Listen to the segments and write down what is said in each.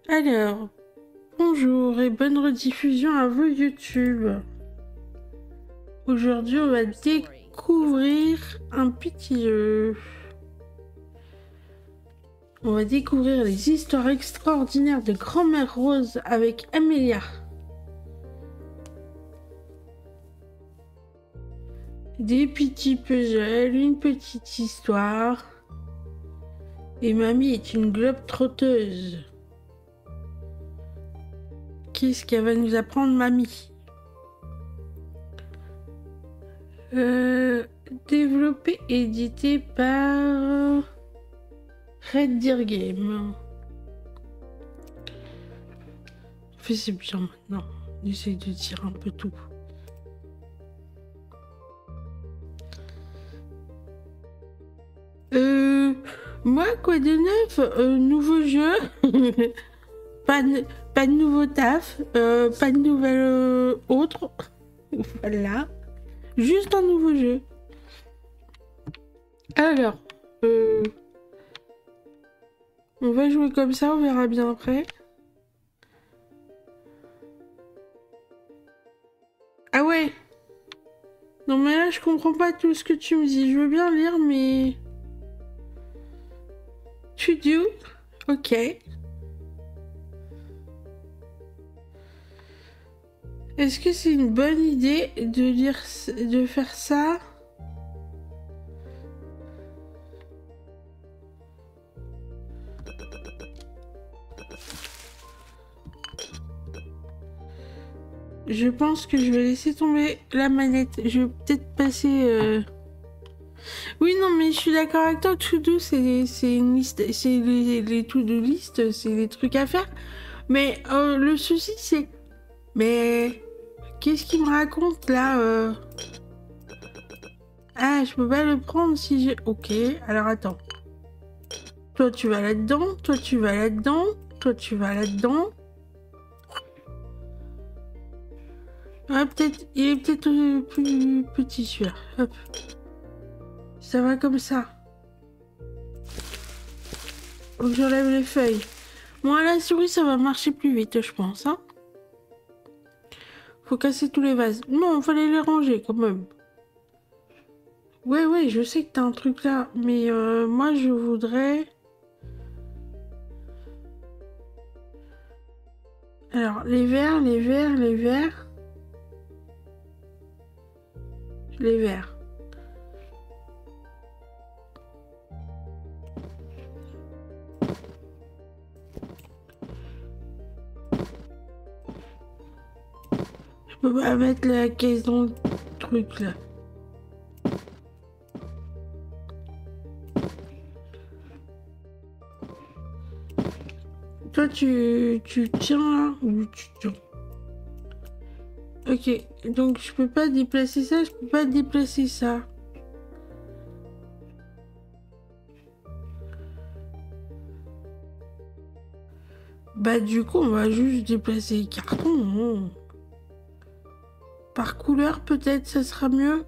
Alors, bonjour et bonne rediffusion à vous YouTube. Aujourd'hui, on va découvrir un petit jeu. On va découvrir les histoires extraordinaires de Grand-mère Rose avec Amélia. Des petits puzzles, une petite histoire. Et mamie est une globe-trotteuse. Qu'est-ce qu'elle va nous apprendre, mamie? Développé et édité par Red Deer Game. Fais c'est bien maintenant. On essaye de tirer un peu tout. Moi, quoi de neuf? Nouveau jeu. pas, pas de nouveau taf. Pas de nouvelle autre. Voilà. Juste un nouveau jeu. Alors, on va jouer comme ça, on verra bien après. Ah ouais. Non mais là, je comprends pas tout ce que tu me dis. Je veux bien lire, mais... Tu dis? Ok. Est-ce que c'est une bonne idée de faire ça? Je pense que je vais laisser tomber la manette. Je vais peut-être passer... Oui, non, mais je suis d'accord avec toi. To-do, c'est une liste. C'est les to-do list, c'est les trucs à faire. Mais le souci, c'est... Mais... Qu'est-ce qu'il me raconte, là Ah, je peux pas le prendre si j'ai... Ok, alors attends. Toi, tu vas là-dedans. Toi, tu vas là-dedans. Toi, tu vas là-dedans. Ah, peut-être... Il est peut-être plus petit, celui-là. Hop. Ça va comme ça. Faut que j'enlève les feuilles. Moi, à la souris, ça va marcher plus vite, je pense. Hein. Faut casser tous les vases. Non, fallait les ranger quand même. Ouais, je sais que t'as un truc là. Mais moi, je voudrais... Alors, les verres, les verres, les verres. Les verres. Je peux pas mettre la caisse dans le truc là. Toi, tu tiens là ou tu tiens? Ok, donc je peux pas déplacer ça, je peux pas déplacer ça. Bah du coup, on va juste déplacer les cartons. Hein. Par couleur, peut-être, ça sera mieux.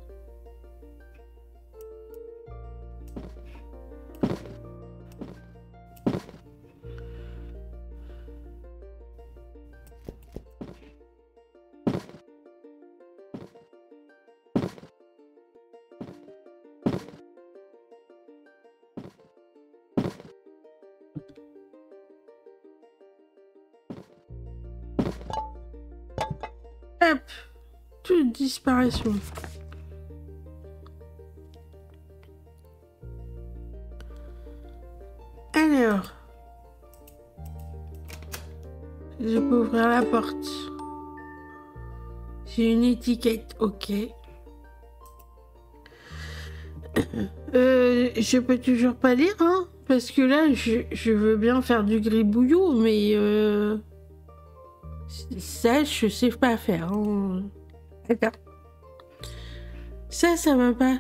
Hop, toute disparition. Alors, je peux ouvrir la porte. J'ai une étiquette, ok. Je peux toujours pas lire, hein, parce que là, je veux bien faire du gribouillou, mais ça, je sais pas faire. Hein. Attends. Ça va pas.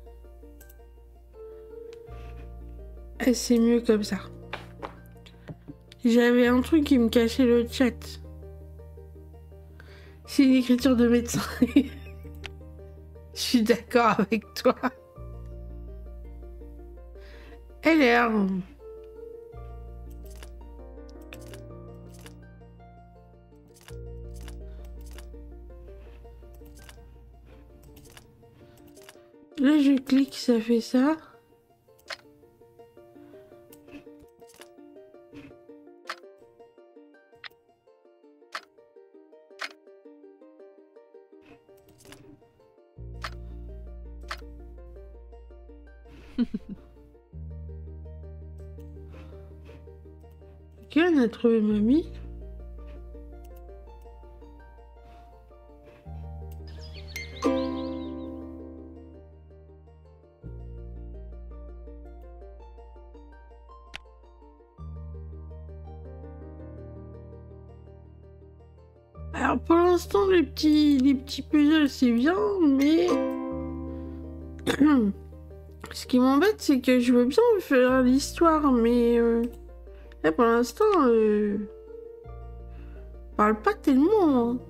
Ah, c'est mieux comme ça. J'avais un truc qui me cachait le chat. C'est une écriture de médecin. Je suis d'accord avec toi. Alors. Là, je clique, ça fait ça. Ok, on a trouvé mamie. Alors pour l'instant, les petits puzzles, c'est bien, mais ce qui m'embête, c'est que je veux bien faire l'histoire, mais là pour l'instant, je parle pas tellement. Hein.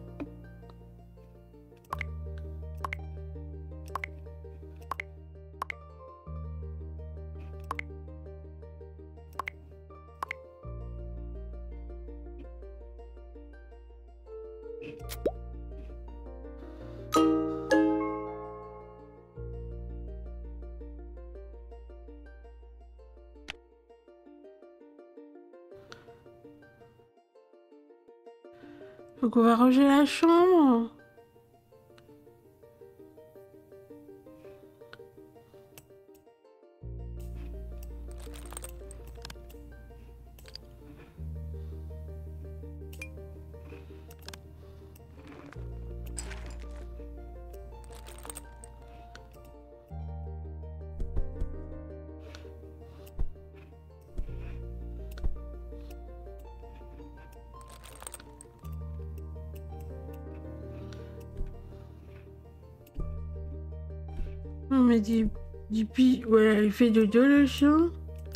Donc on va ranger la chambre. On met du pi. Voilà, il fait dodo le chien.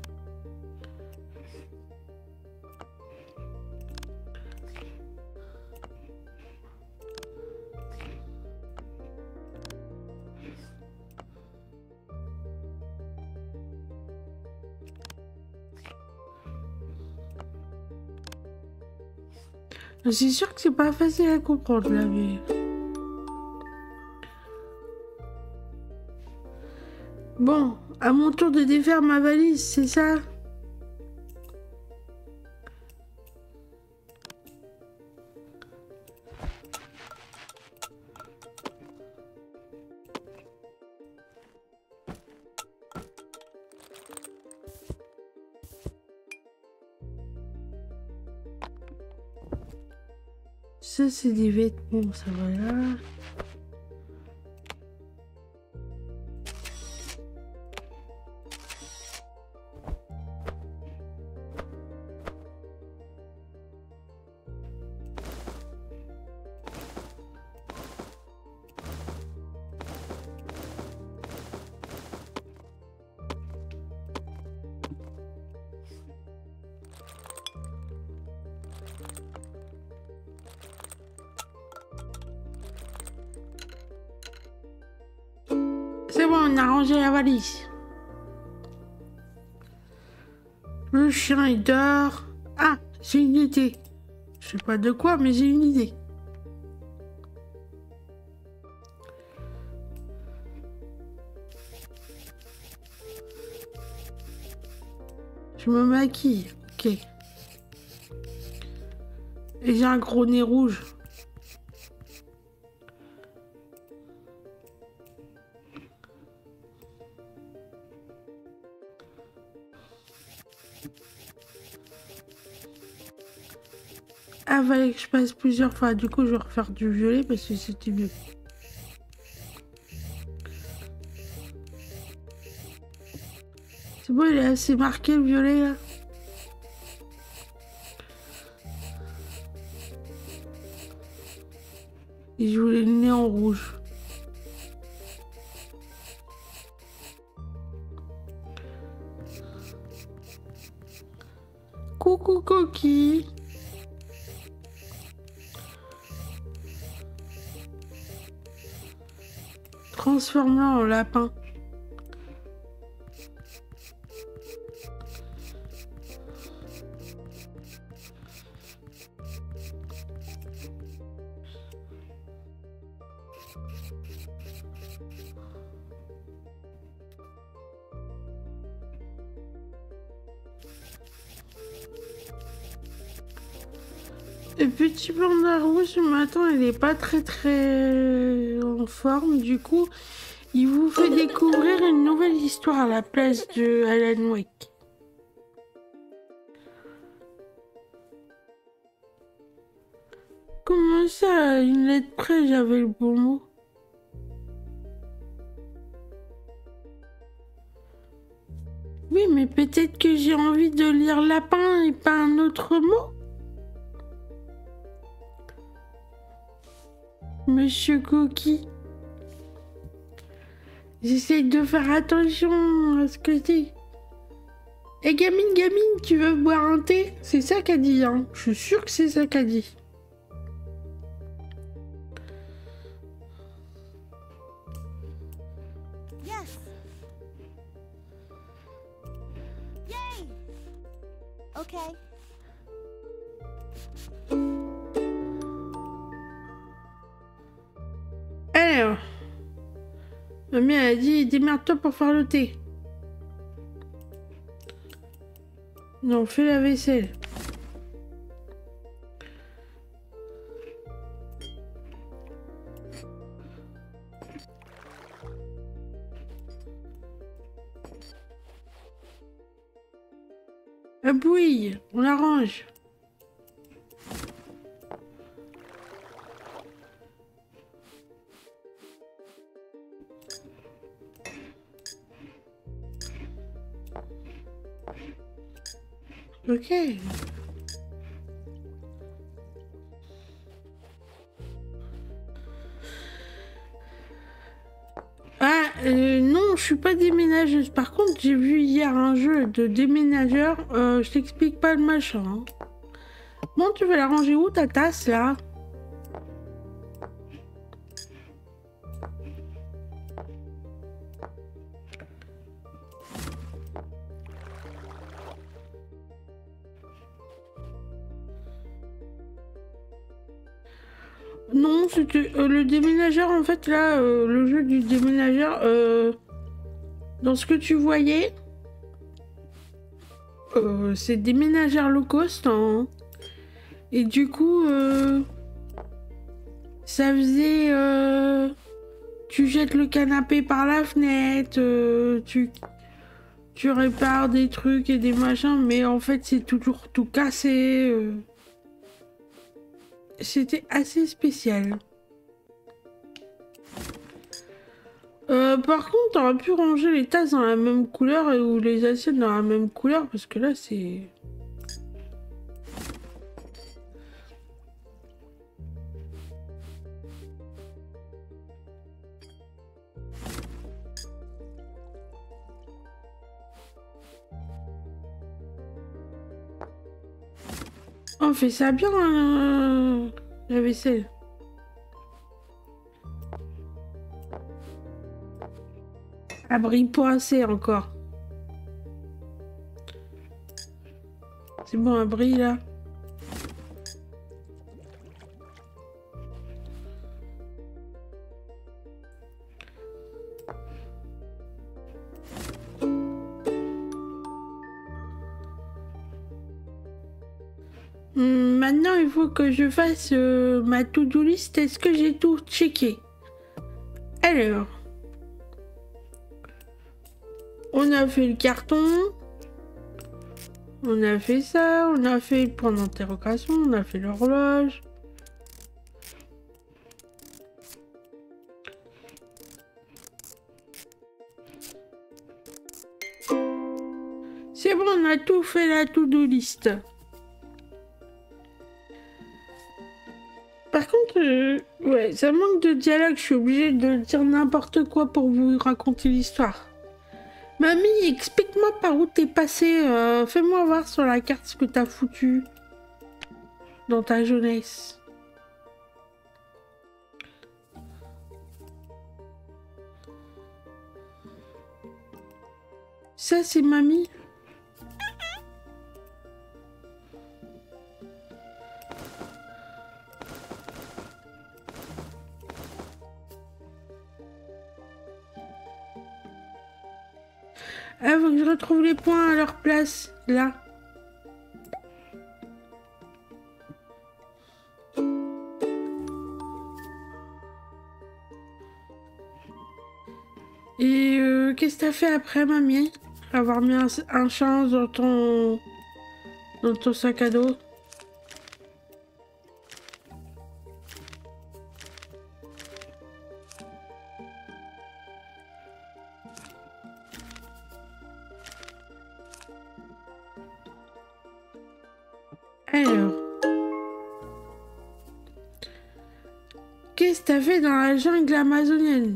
C'est sûr que c'est pas facile à comprendre là, mais. Bon, à mon tour de défaire ma valise, c'est ça? Ça, c'est des vêtements, ça va là. C'est bon, on a rangé la valise. Le chien, il dort. Ah, j'ai une idée. Je sais pas de quoi, mais j'ai une idée. Je me maquille, ok. Et j'ai un gros nez rouge. Ah, fallait que je passe plusieurs fois. Du coup, je vais refaire du violet parce que c'était mieux. C'est bon, il est assez marqué le violet là. Et je voulais le nez en rouge. Coucou Coquille. Transforme-le en lapin. Le petit panda rouge ce matin, il est pas très en forme. Du coup, il vous fait découvrir une nouvelle histoire à la place de Alan Wake. Comment ça, une lettre près, j'avais le bon mot. Oui, mais peut-être que j'ai envie de lire lapin et pas un autre mot. Monsieur Coquille. J'essaye de faire attention à ce que je dis. Eh gamine, tu veux boire un thé? C'est ça qu'a dit, hein. Je suis sûre que c'est ça qu'a dit. Yes. Yay. Okay. Alors, mamie elle a dit démerde-toi pour faire le thé. Non, fais la vaisselle. La bouille, on l'arrange. Ok. Non, je suis pas déménageuse. Par contre, j'ai vu hier un jeu de déménageur. Je t'explique pas le machin. Hein. Bon, tu veux la ranger où ta tasse là? Non, c'était le déménageur en fait là, le jeu du déménageur. Dans ce que tu voyais, c'est déménageur low cost. Hein. Et du coup, ça faisait. Tu jettes le canapé par la fenêtre, tu répares des trucs et des machins, mais en fait, c'est toujours tout cassé. C'était assez spécial. Par contre, t'aurais pu ranger les tasses dans la même couleur ou les assiettes dans la même couleur, parce que là, c'est... On fait ça bien, la vaisselle. Abri poissé encore. C'est bon, abri là. Maintenant, il faut que je fasse ma to-do list. Est-ce que j'ai tout checké? Alors, on a fait le carton. On a fait ça. On a fait le point d'interrogation. On a fait l'horloge. C'est bon, on a tout fait la to-do list. Par contre, ouais, ça manque de dialogue. Je suis obligée de dire n'importe quoi pour vous raconter l'histoire. Mamie, explique-moi par où t'es passé. Fais-moi voir sur la carte ce que t'as foutu dans ta jeunesse. Ça, c'est mamie. Ah, faut que je retrouve les points à leur place, là. Et qu'est-ce que t'as fait après, mamie? Avoir mis un chance dans ton sac à dos. Alors, qu'est-ce que t'as fait dans la jungle amazonienne?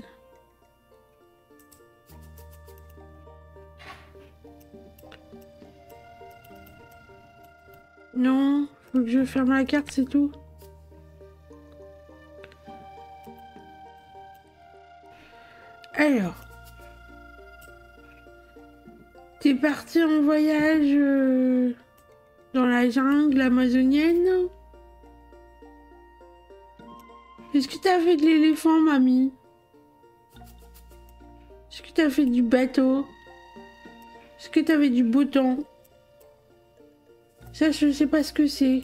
Non, faut que je ferme la carte, c'est tout. Alors, t'es parti en voyage dans la jungle amazonienne? Est-ce que t'as fait de l'éléphant, mamie? Est-ce que t'as fait du bateau? Est-ce que t'avais du beau temps? Ça, je sais pas ce que c'est.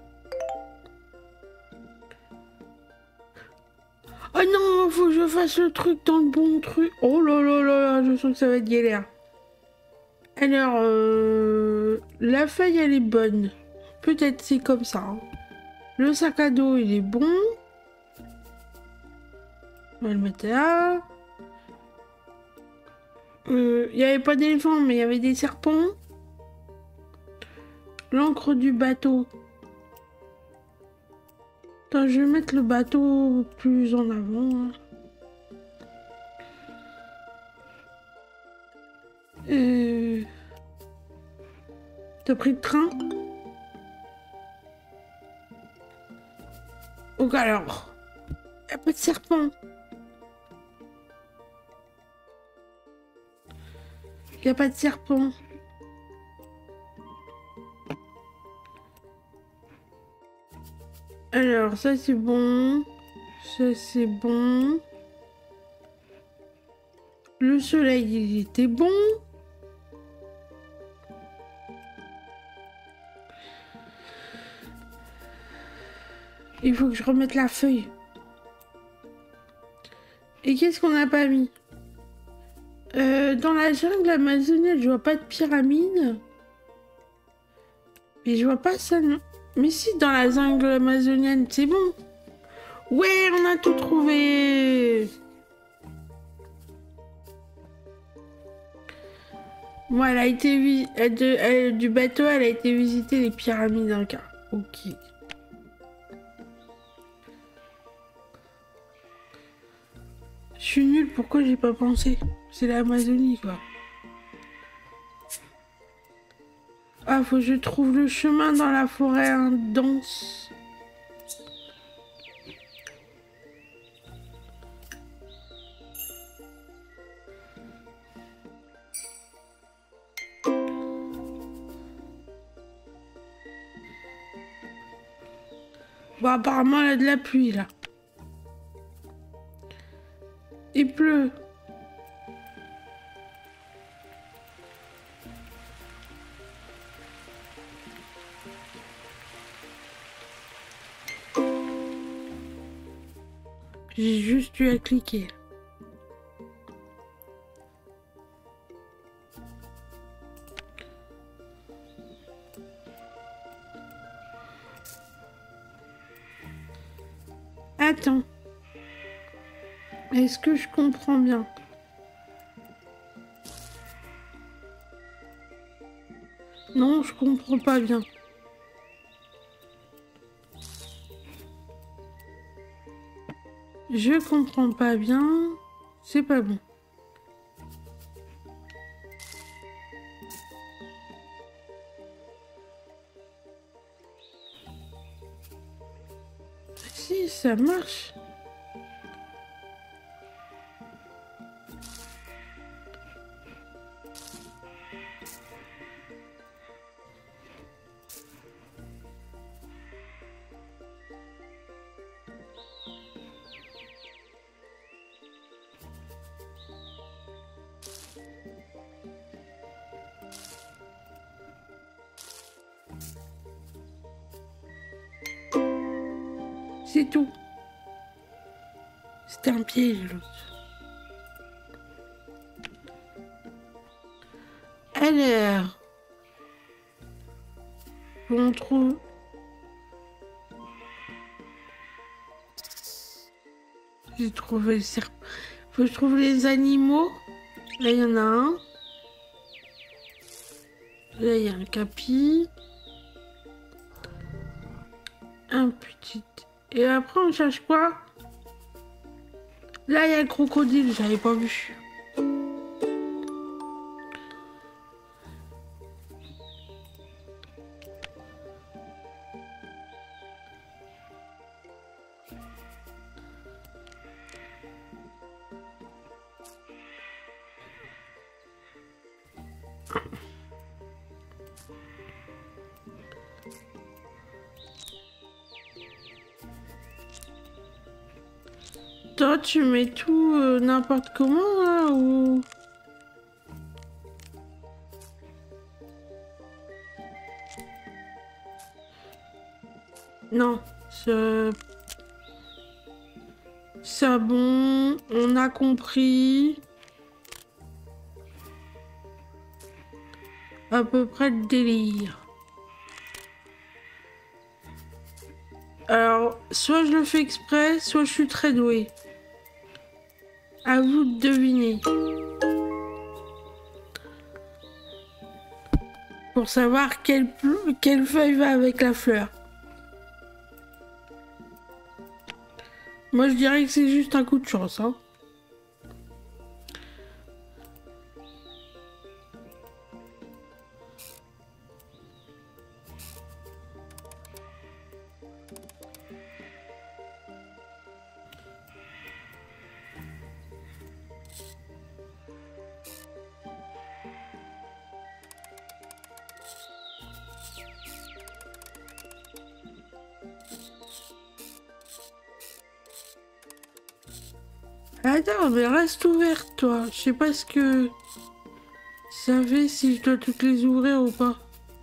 Oh non, faut que je fasse le truc dans le bon truc. Oh là là là là, je sens que ça va être galère. Alors, la feuille, elle est bonne. Peut-être c'est comme ça. Hein. Le sac à dos, il est bon. On va le mettre là. Il n'y avait pas d'éléphant, mais il y avait des serpents. L'encre du bateau. Attends, je vais mettre le bateau plus en avant. Hein. T'as pris le train? Donc alors, il n'y a pas de serpent. Il n'y a pas de serpent. Alors, ça c'est bon. Ça c'est bon. Le soleil, il était bon. Il faut que je remette la feuille. Et qu'est-ce qu'on n'a pas mis? Dans la jungle amazonienne, je vois pas de pyramide. Mais je vois pas ça, non. Mais si, dans la jungle amazonienne, c'est bon. Ouais, on a tout trouvé. Bon, elle a été du bateau, elle a été visiter les pyramides Inca. Ok. Je suis nulle, pourquoi j'ai pas pensé? C'est l'Amazonie, quoi. Ah, faut que je trouve le chemin dans la forêt dense. Bon, apparemment, il y a de la pluie, là. Il pleut. J'ai juste eu à cliquer. Attends. Est-ce que je comprends bien? Non, je comprends pas bien. Je comprends pas bien. C'est pas bon. Si, ça marche. C'est tout. C'était un piège, l'autre. Alors, on trouve... J'ai trouvé le serpent. Faut que je trouve les animaux. Là, il y en a un. Là, il y a un capi. Un petit... Et après, on cherche quoi? Là, il y a le crocodile, j'avais pas vu. Toi, tu mets tout n'importe comment, là, ou... Non, ça bon, on a compris à peu près le délire. Alors, soit je le fais exprès, soit je suis très douée. À vous de deviner. Pour savoir quelle feuille va avec la fleur. Moi, je dirais que c'est juste un coup de chance, hein. Attends, mais reste ouverte, toi. Je sais pas ce que ça fait, si je dois toutes les ouvrir ou pas.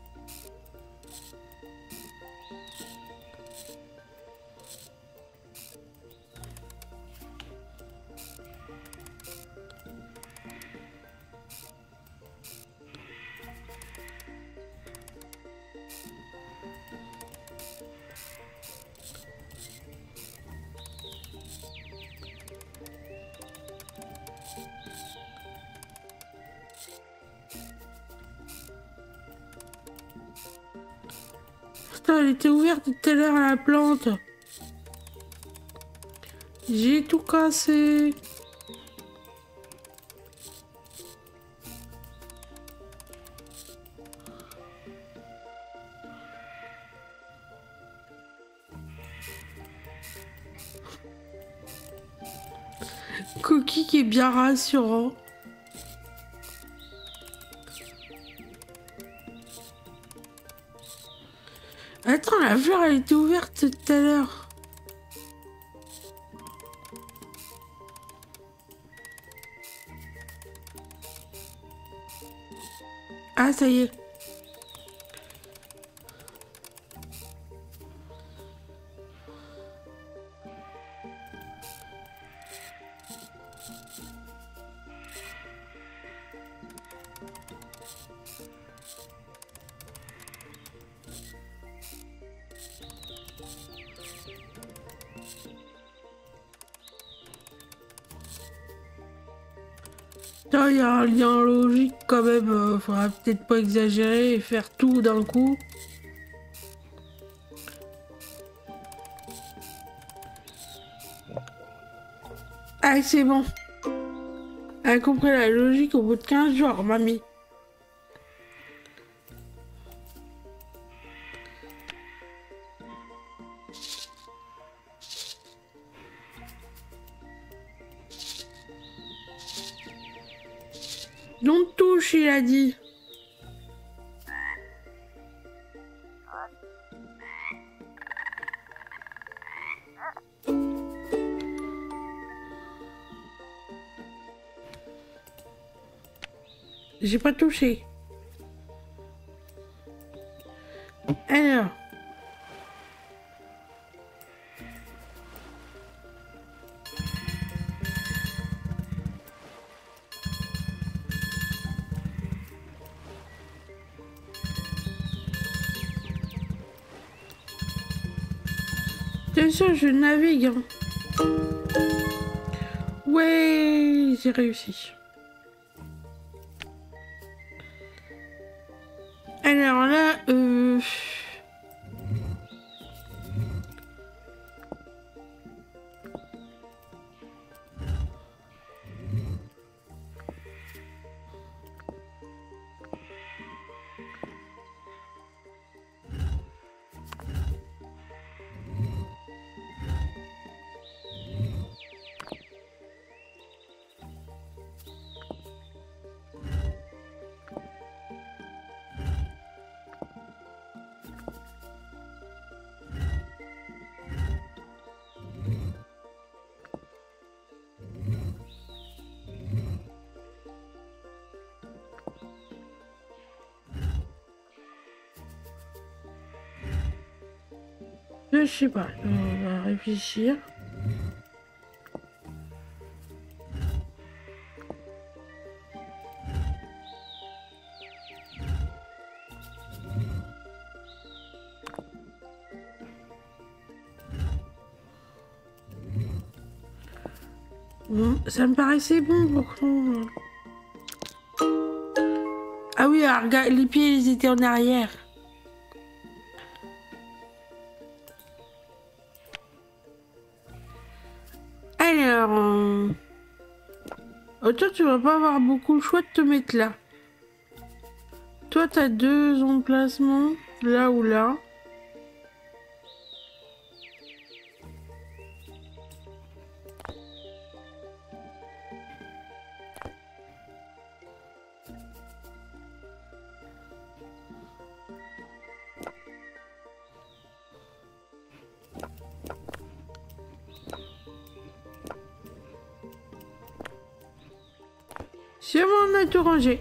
Putain, elle était ouverte tout à l'heure, la plante. J'ai tout cassé. Cookie qui est bien rassurant. Attends, la fleur, elle était ouverte tout à l'heure. Ah, ça y est. Là, il y a un lien logique quand même. Faudra peut-être pas exagérer et faire tout d'un coup. Ah, c'est bon. Elle a compris la logique au bout de 15 jours, mamie. Donc touche, il a dit. J'ai pas touché. Alors. Attention, je navigue. Hein. Ouais, j'ai réussi. Alors là, je sais pas, on va réfléchir. Bon, ça me paraissait bon pourtant. Ah oui, alors, regarde, les pieds ils étaient en arrière. Alors, toi tu vas pas avoir beaucoup le choix de te mettre là. Toi t'as deux emplacements, là ou là. C'est bon, on a tout rangé.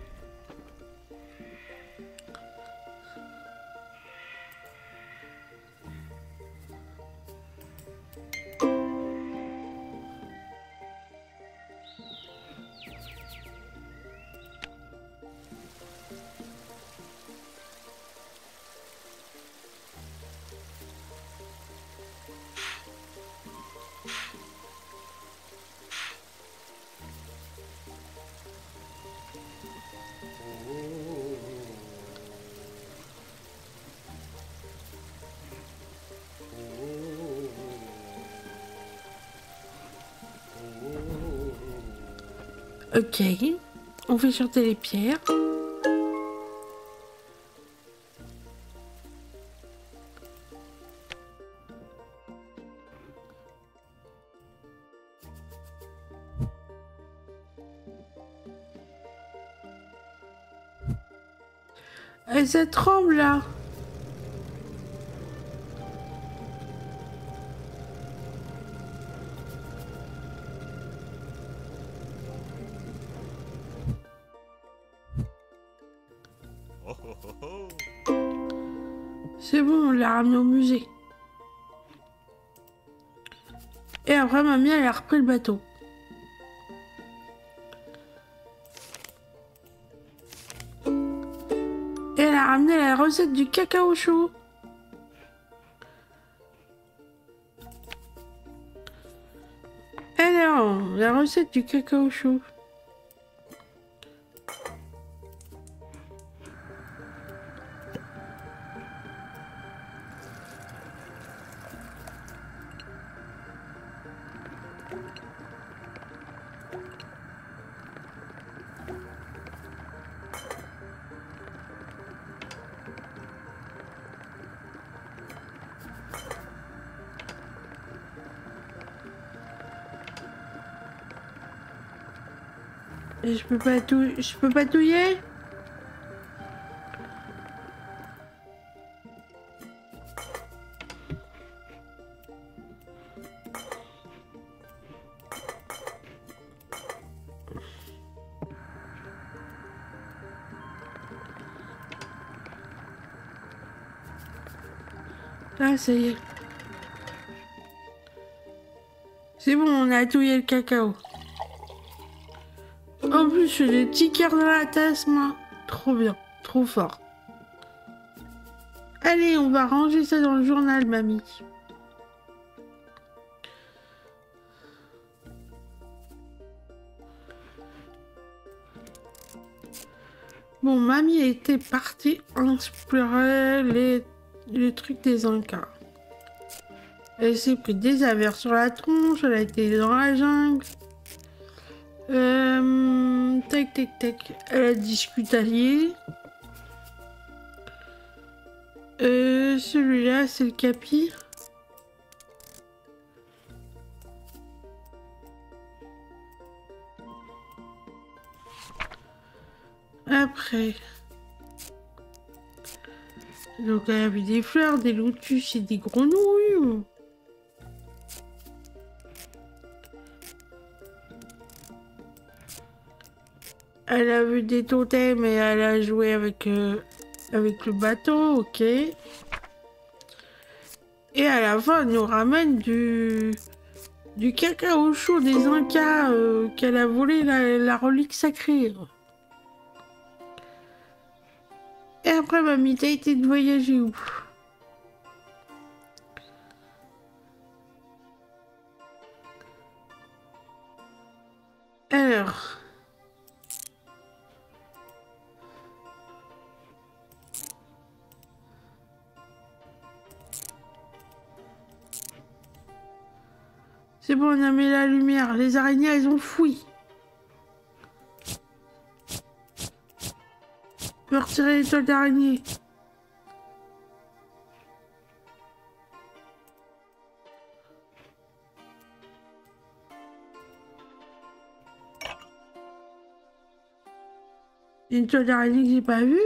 Ok, on fait chanter les pierres. Et ça tremble là. C'est bon, on l'a ramené au musée. Et après, mamie, elle a repris le bateau. Et elle a ramené la recette du cacao chaud. Alors, la recette du cacao chaud. Et je peux pas touiller. Ah, ça y est. C'est bon, on a touillé le cacao. En plus, j'ai des petits cœurs dans la tasse, moi. Trop bien, trop fort. Allez, on va ranger ça dans le journal, mamie. Bon, mamie était partie explorer les trucs des Incas. Elle s'est pris des avers sur la tronche, elle a été dans la jungle. Tac, tac, tac. Elle a discutalier. Celui-là, c'est le capi. Après. Donc, elle a vu des fleurs, des lotus et des grenouilles. Elle a vu des totems et elle a joué avec le bateau, ok. Et à la fin, elle nous ramène du cacao chaud des Incas qu'elle a volé la relique sacrée. Et après, mamie, t'as été de voyager où? Alors... C'est bon, on a mis la lumière. Les araignées, elles ont fouillé. On peut retirer les toiles d'araignée. Une toile d'araignée que j'ai pas vue.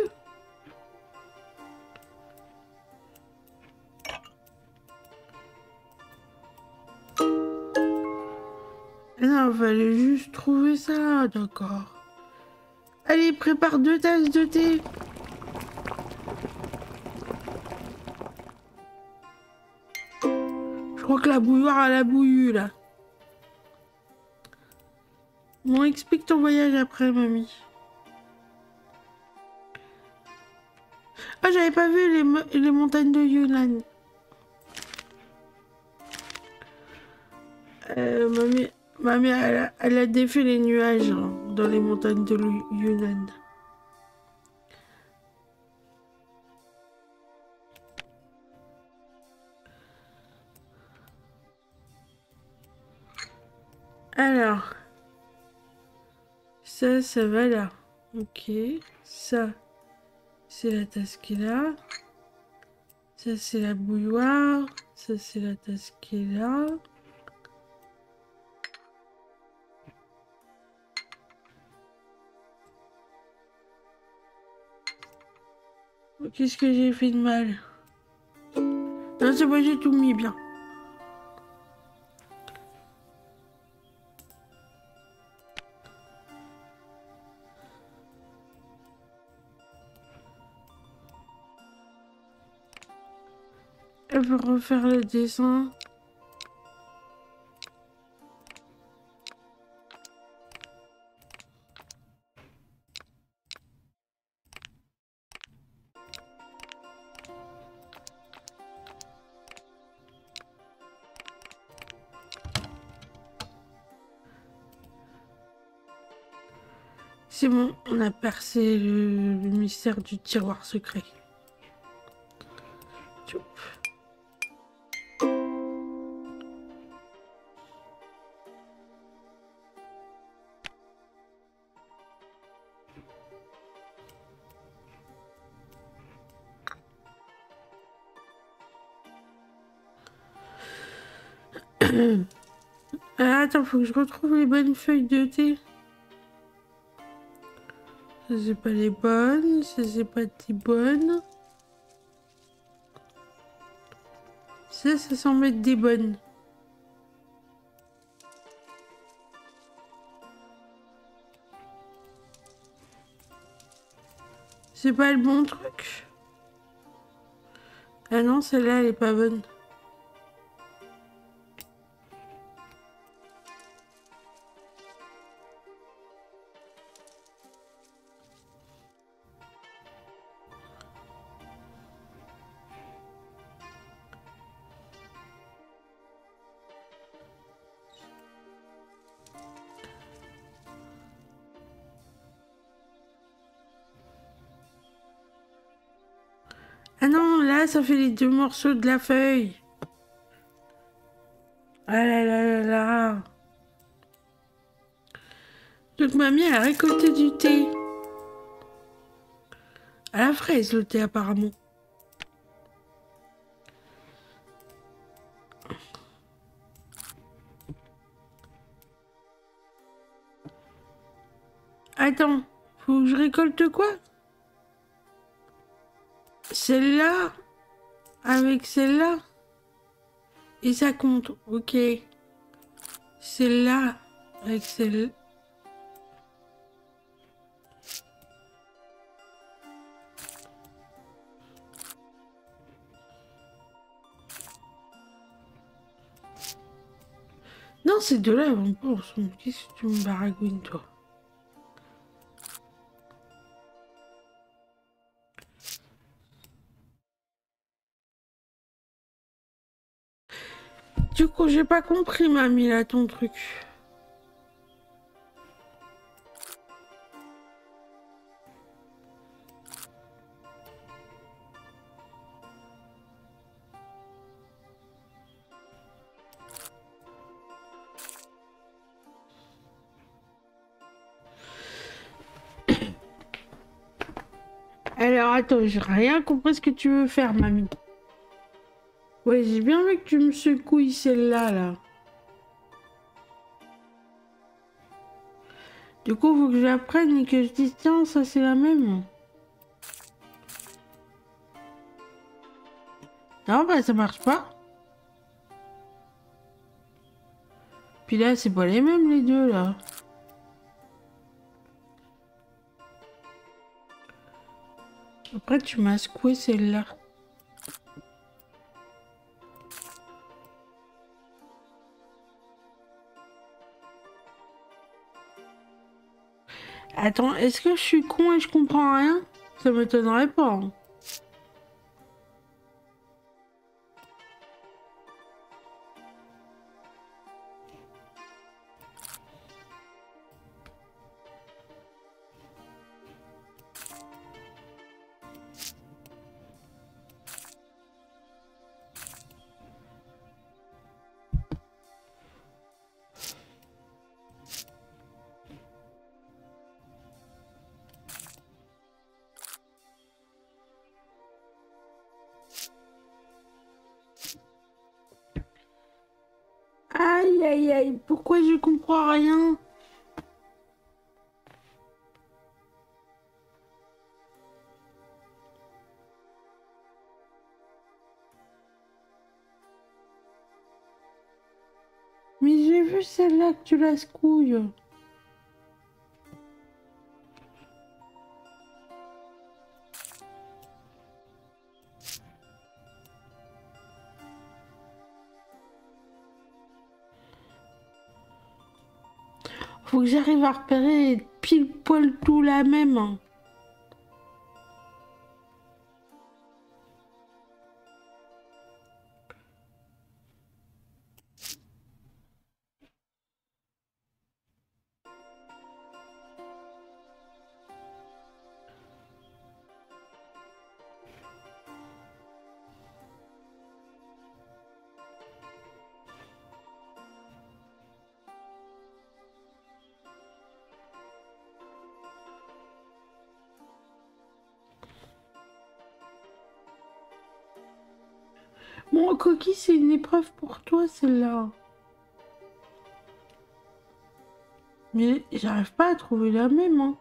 Non, il fallait juste trouver ça, d'accord. Allez, prépare 2 tasses de thé. Je crois que la bouilloire, elle a bouillu, là. Bon, explique ton voyage après, mamie. Ah, j'avais pas vu les montagnes de Yunnan. Mamie, elle a défait les nuages hein, dans les montagnes de Yunnan. Alors, ça va là. Ok, ça, c'est la tasse qui est là. Ça, c'est la bouilloire. Ça, c'est la tasse qui est là. Qu'est-ce que j'ai fait de mal? Non, c'est bon, j'ai tout mis bien. Elle veut refaire le dessin. C'est bon, on a percé le mystère du tiroir secret. Tchoup. Attends, faut que je retrouve les bonnes feuilles de thé. Ça, c'est pas les bonnes. Ça, c'est pas les bonnes. Ça semble être des bonnes. C'est pas le bon truc. Ah non, celle-là, elle est pas bonne. Ah non, là, ça fait les deux morceaux de la feuille. Ah là là là là. Donc mamie, elle a récolté du thé. À la fraise, le thé, apparemment. Attends, faut que je récolte quoi? Celle-là avec celle-là? Et ça compte, ok. Celle-là avec celle... Non, ces deux-là, elles vont pas ensemble. Qu'est-ce que tu me baragouines, toi? Du coup, j'ai pas compris, mamie, là, ton truc. Alors, attends, j'ai rien compris ce que tu veux faire, mamie. Ouais, j'ai bien vu que tu me secouilles celle-là, là. Du coup, faut que j'apprenne et que je dise, tiens, ça c'est la même. Non, bah ça marche pas. Puis là, c'est pas les mêmes, les deux, là. Après, tu m'as secoué celle-là. Attends, est-ce que je suis con et je comprends rien? Ça m'étonnerait pas, hein. Aïe, aïe, aïe, pourquoi je comprends rien? Mais j'ai vu celle-là que tu la secouilles. Faut que j'arrive à repérer pile poil tout la même, hein. Bon, Coquille, c'est une épreuve pour toi, celle-là. Mais j'arrive pas à trouver la même, hein.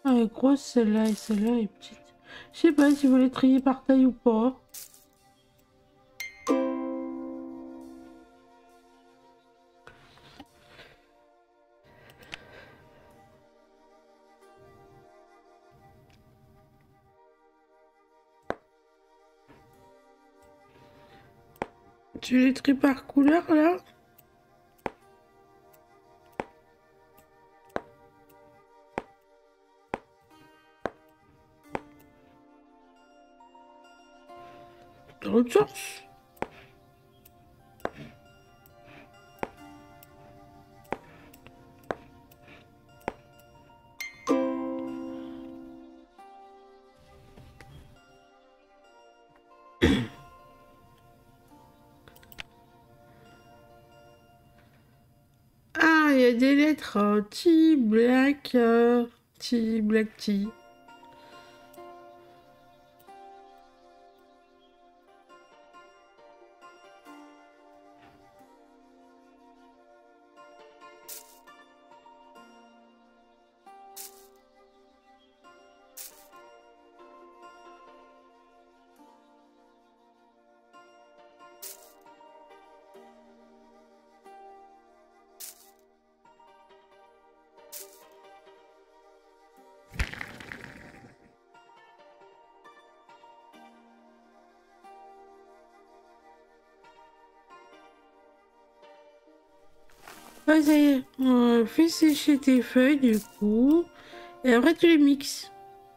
Elle est grosse celle-là et celle-là est petite. Je sais pas si vous les trier par taille ou pas. Tu les tries par couleur là? Dans l'autre sens. Ah, il y a des lettres T, black, T, black T. Ah, ça y est, fais sécher tes feuilles du coup. Et après tu les mixes.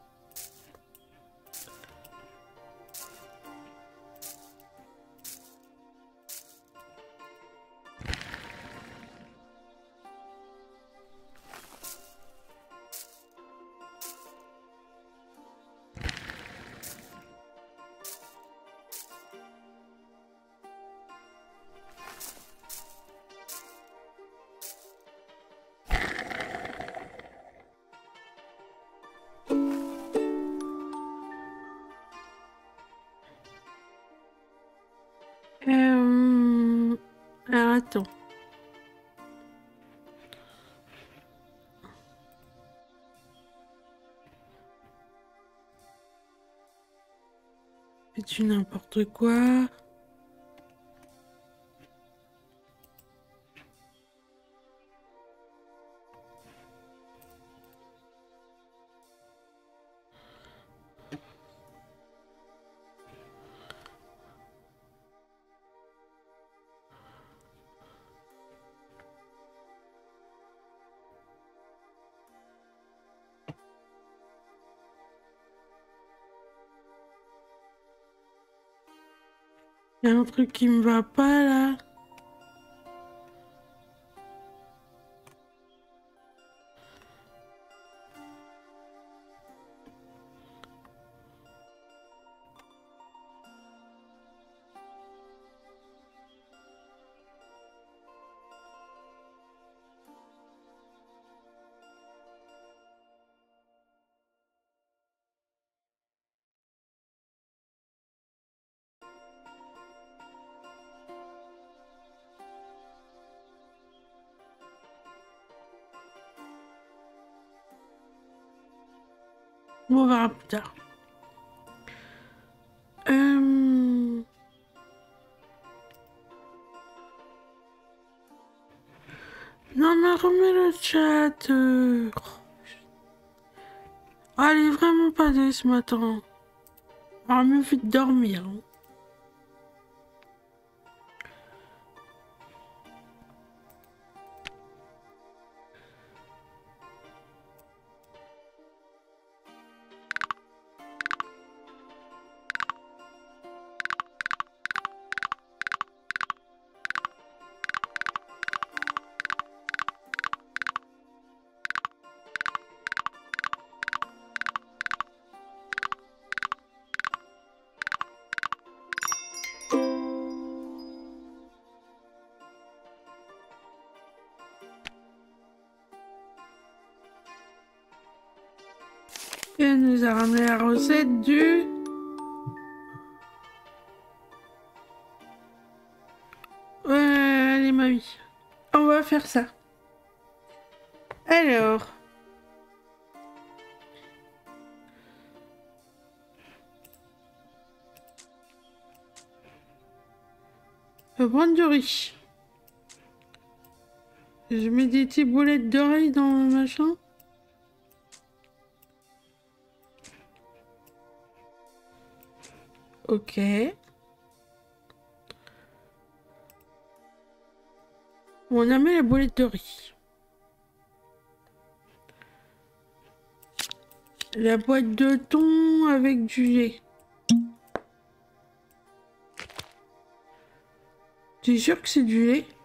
Alors attends. Fais-tu n'importe quoi? Il y a un truc qui me va pas là. On verra plus tard. Non mais remets le chat. Ah, elle est vraiment pas douce ce matin. Alors mieux fait de dormir. Et elle nous a ramené la recette du... Ouais, allez ma vie. On va faire ça. Alors... Prendre du riz. Je mets des petites boulettes d'oreilles dans le machin. Ok. On a mis la boulette de riz. La boîte de thon avec du lait. T'es sûr que c'est du lait?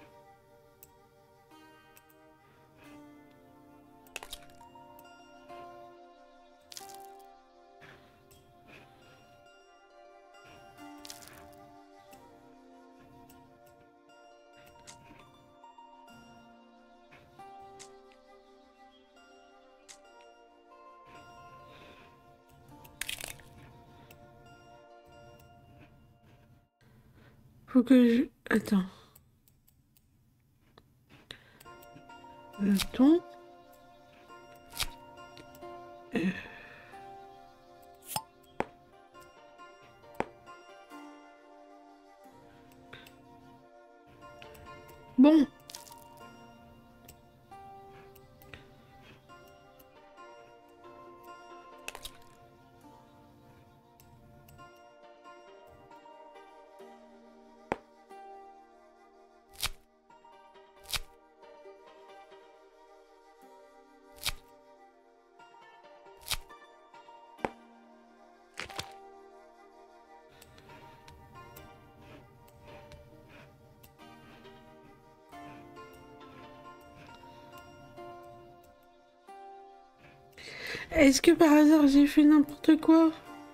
Faut que je... Attends. Le thon. Bon. Est-ce que par hasard j'ai fait n'importe quoi?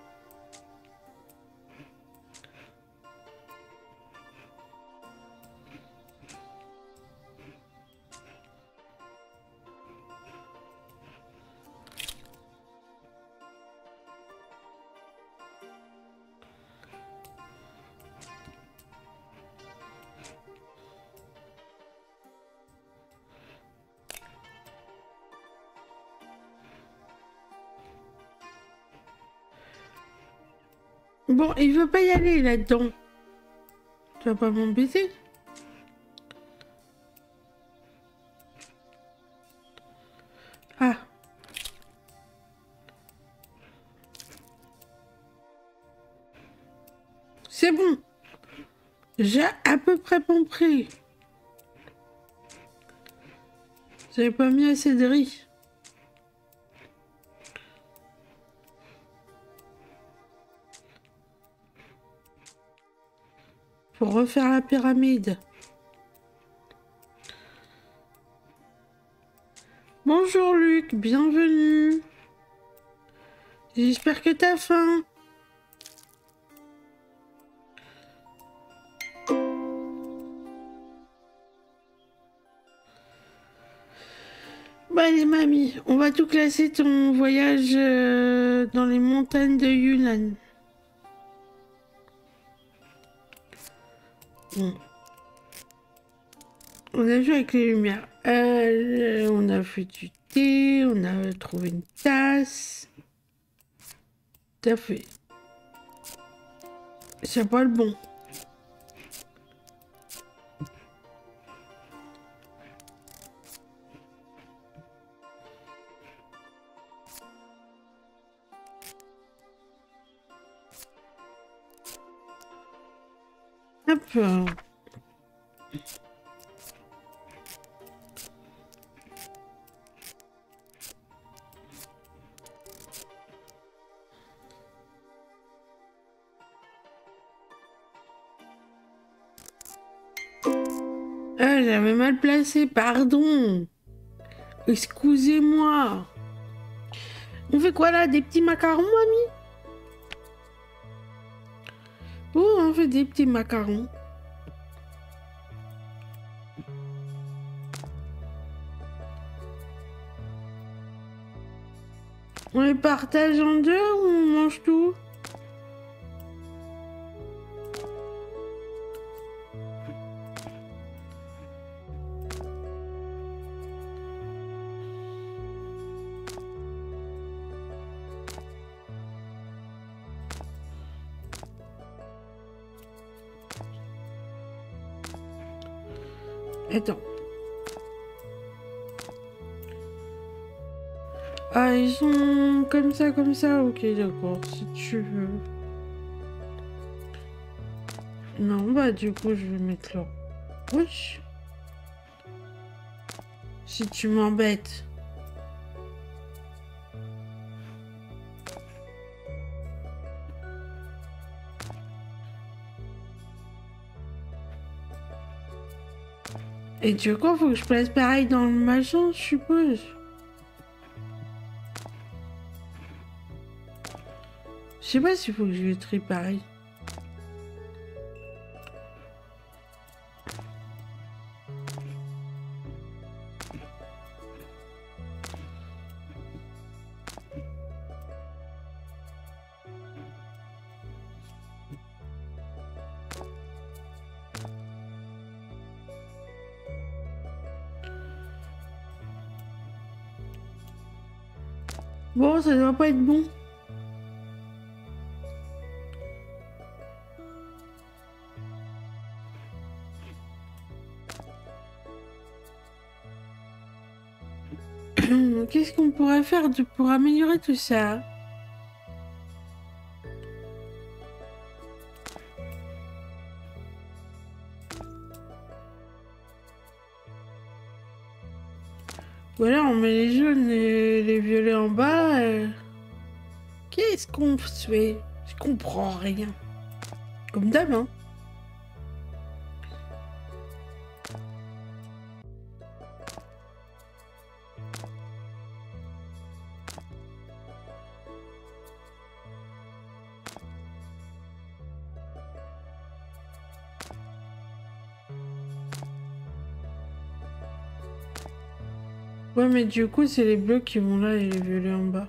Bon, il veut pas y aller là-dedans. Tu vas pas m'embêter? Ah. C'est bon. J'ai à peu près compris. J'avais pas mis assez de riz. Pour refaire la pyramide. Bonjour Luc, bienvenue. J'espère que t'as faim. Bon allez mamie, on va tout classer ton voyage dans les montagnes de Yunnan. Bon. On a joué avec les lumières. On a fait du thé, on a trouvé une tasse. T'as fait. C'est pas le bon. Hop. Ah, j'avais mal placé, pardon. Excusez-moi. On fait quoi là? Des petits macarons, mamie? Oh, on fait des petits macarons. On les partage en deux ou on mange tout? Attends. Ah, ils sont comme ça. Ok, d'accord. Si tu veux. Non, bah du coup, je vais mettre là. Wesh. Si tu m'embêtes. Et tu veux quoi? Faut que je place pareil dans le machin, je suppose. Je sais pas s'il faut que je le trie pareil. Bon, ça doit pas être bon. Qu'est-ce qu'on pourrait faire pour améliorer tout ça? Voilà, on met les jaunes et les violets en bas. Qu'est-ce qu'on fait? Je comprends rien. Comme d'hab, hein. Ouais, mais du coup, c'est les bleus qui vont là et les violets en bas.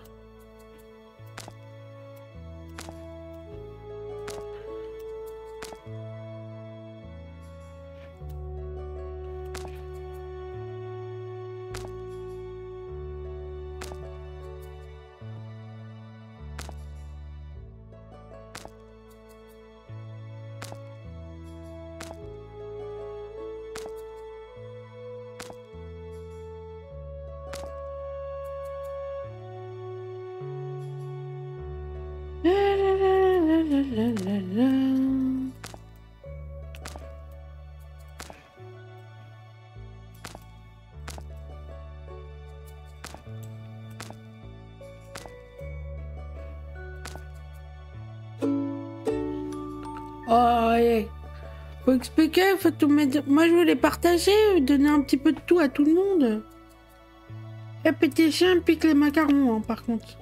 Oh, ouais. Faut expliquer, faut tout mettre. Moi, je voulais partager, donner un petit peu de tout à tout le monde. Et petit chien pique les macarons, hein, par contre.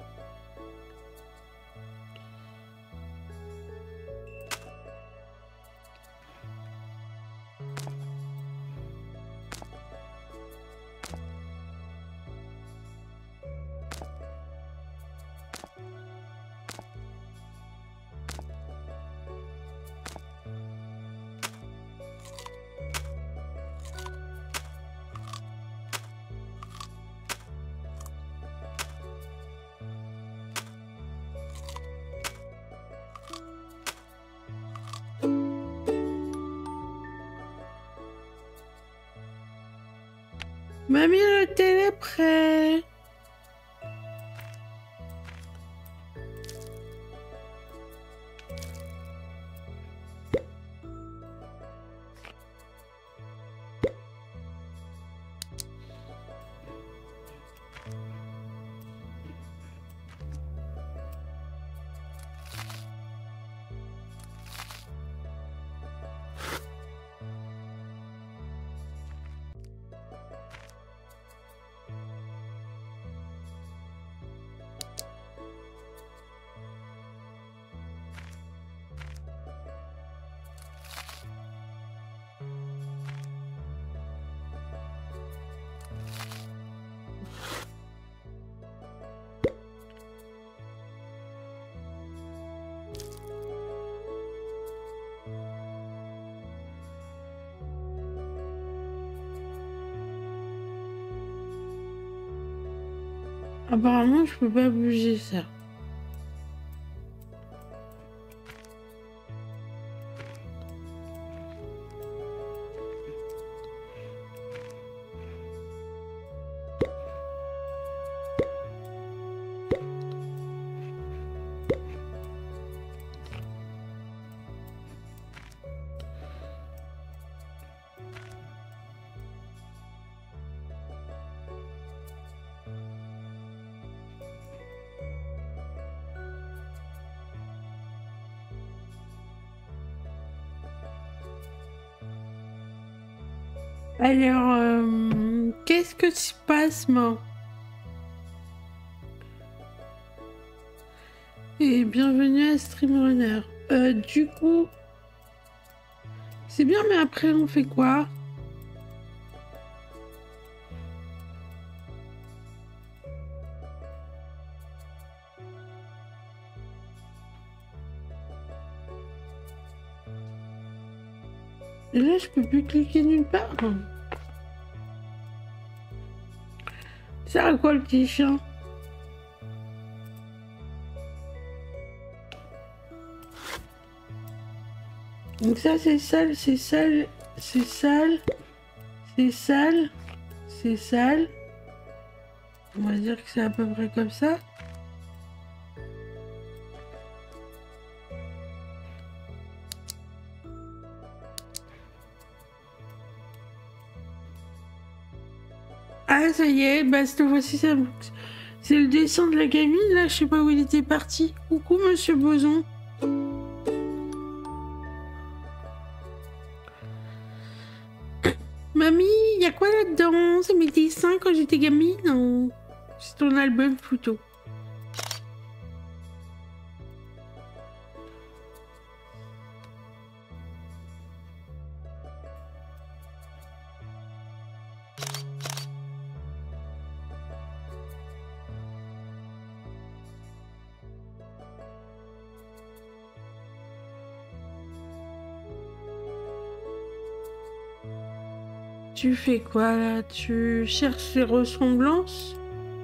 Mamie, le thé est prêt. Apparemment, je peux pas bouger ça. Alors, qu'est-ce que se passe, moi? Et bienvenue à Streamrunner. Du coup, c'est bien, mais après, on fait quoi? Et là, je peux plus cliquer nulle part. Ça sert à quoi le petit chien? Donc ça c'est sale, c'est sale, c'est sale, c'est sale, c'est sale. On va dire que c'est à peu près comme ça. Ah ça y est, bah cette fois-ci ça... c'est le dessin de la gamine là, je sais pas où il était parti. Coucou monsieur Boson. Mamie, y a quoi là-dedans? C'est mes dessins quand j'étais gamine? Non. C'est ton album photo. Tu fais quoi là? Tu cherches les ressemblances?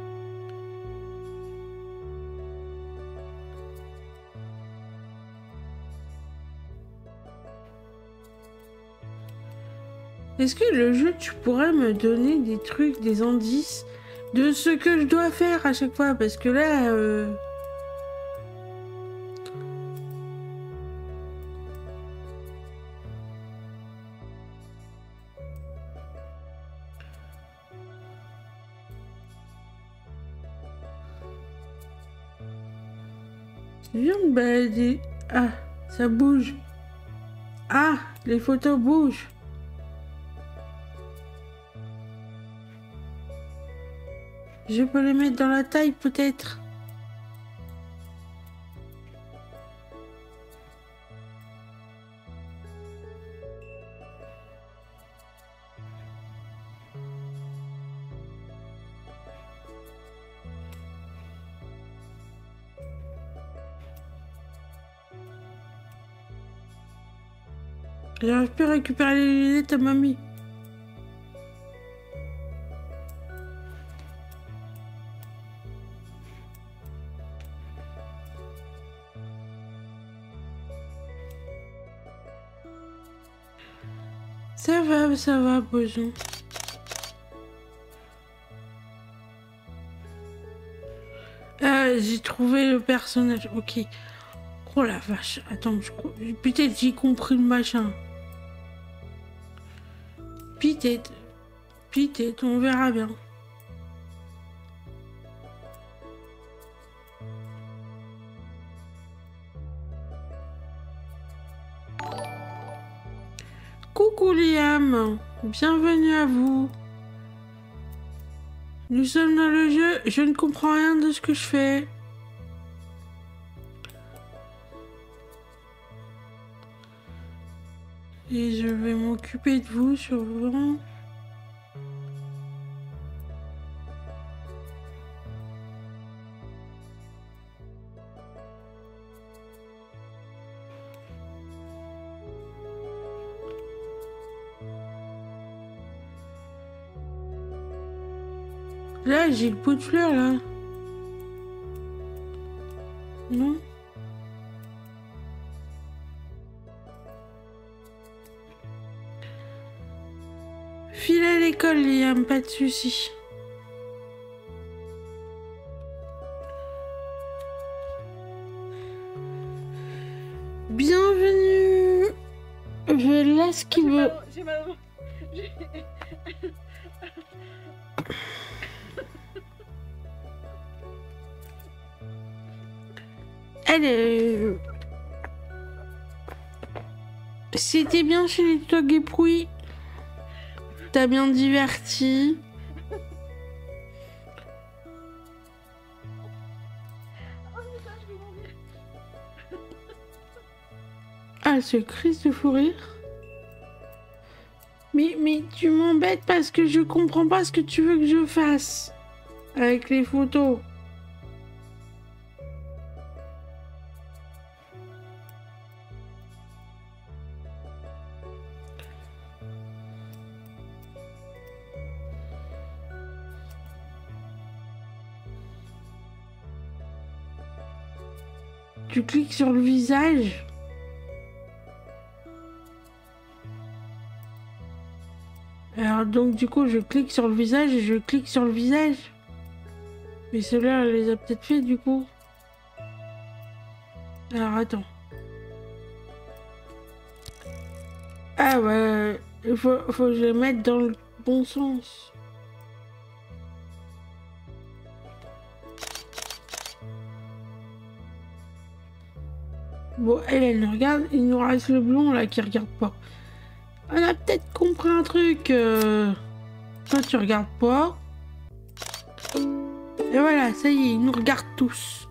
Est-ce que le jeu, tu pourrais me donner des trucs, des indices de ce que je dois faire à chaque fois? Parce que là... Je viens de balader... Ah, ça bouge. Ah, les photos bougent. Je peux les mettre dans la taille peut-être. J'arrive plus à récupérer les lunettes à mamie. Ça va, Boson. J'ai trouvé le personnage. Ok. Oh la vache. Attends, peut-être j'ai compris le machin. Peut-être. Peut-être, on verra bien. Coucou Liam, bienvenue à vous. Nous sommes dans le jeu, je ne comprends rien de ce que je fais. Et je vais m'occuper de vous sûrement. Là, j'ai le pot de fleurs, là. Non? File à l'école, Liam, pas de soucis. Bienvenue. Je laisse qui veut. J'ai mal au... Allez. C'était bien chez les Tog et Prouy. t'as bien diverti. Ah, ce crise de fou rire. Mais tu m'embêtes parce que je comprends pas ce que tu veux que je fasse avec les photos. Tu cliques sur le visage. Alors donc du coup je clique sur le visage et je clique sur le visage. Mais ceux-là elle les a peut-être fait du coup. Alors attends. Ah ouais, il faut que je les mette dans le bon sens. Bon, elle nous regarde, il nous reste le blond là qui regarde pas. On a peut-être compris un truc. Toi, tu regardes pas. Et voilà, ça y est, ils nous regardent tous.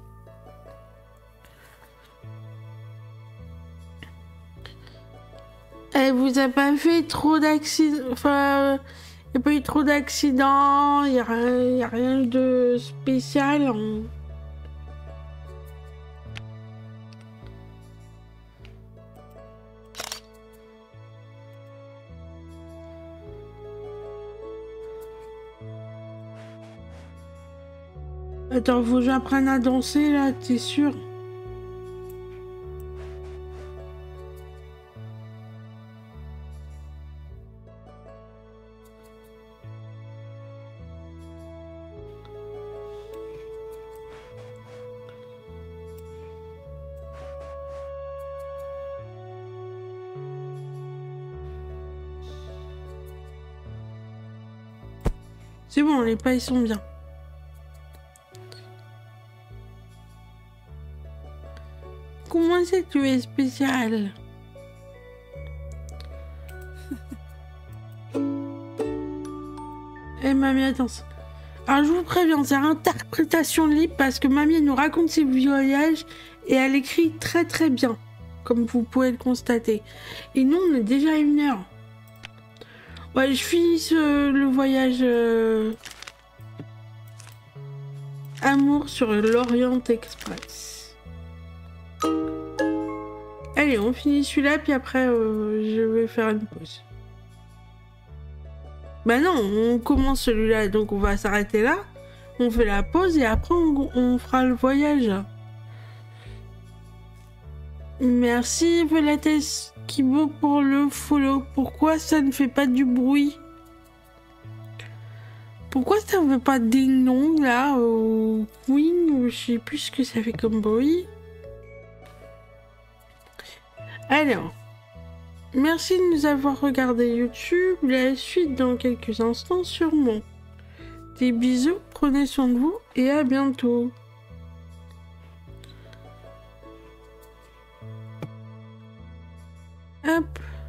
Elle vous a pas fait trop d'accidents. Enfin, il n'y a pas eu trop d'accidents. Il n'y a rien de spécial. Attends, faut que j'apprenne à danser là, t'es sûr? C'est bon, les pas ils sont bien. Comment c'est que tu es spécial? Eh mamie, attends. Alors je vous préviens, c'est interprétation libre parce que mamie elle nous raconte ses voyages et elle écrit très très bien, comme vous pouvez le constater. Et nous on est déjà à 1h. Ouais, je finis le voyage Amour sur l'Orient Express. Allez, on finit celui-là, puis après, je vais faire une pause. Bah non, on commence celui-là, donc on va s'arrêter là. On fait la pause et après, on fera le voyage. Merci, Velates Kibo, pour le follow. Pourquoi ça ne fait pas du bruit? Pourquoi ça ne fait pas ding-dong, là, au Queen? Je sais plus ce que ça fait comme bruit. Alors, merci de nous avoir regardé YouTube. La suite dans quelques instants sûrement. Des bisous, prenez soin de vous et à bientôt. Hop.